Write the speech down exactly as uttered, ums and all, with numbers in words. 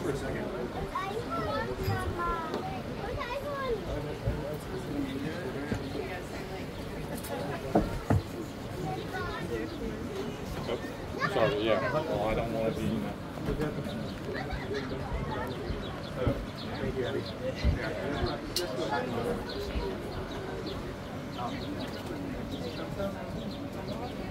for a second. Oh, sorry, yeah. Well, I don't want to be, you know. Thank you, Abby.